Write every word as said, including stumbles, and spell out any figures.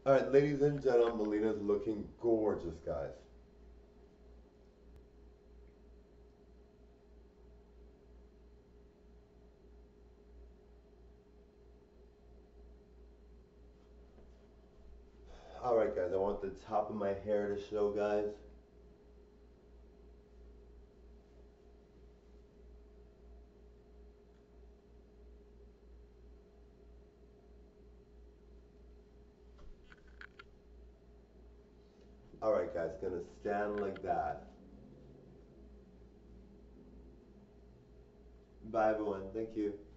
Alright, ladies and gentlemen, Melina's looking gorgeous, guys. Alright, guys, I want the top of my hair to show, guys. Alright, guys, gonna stand like that. Bye, everyone. Thank you.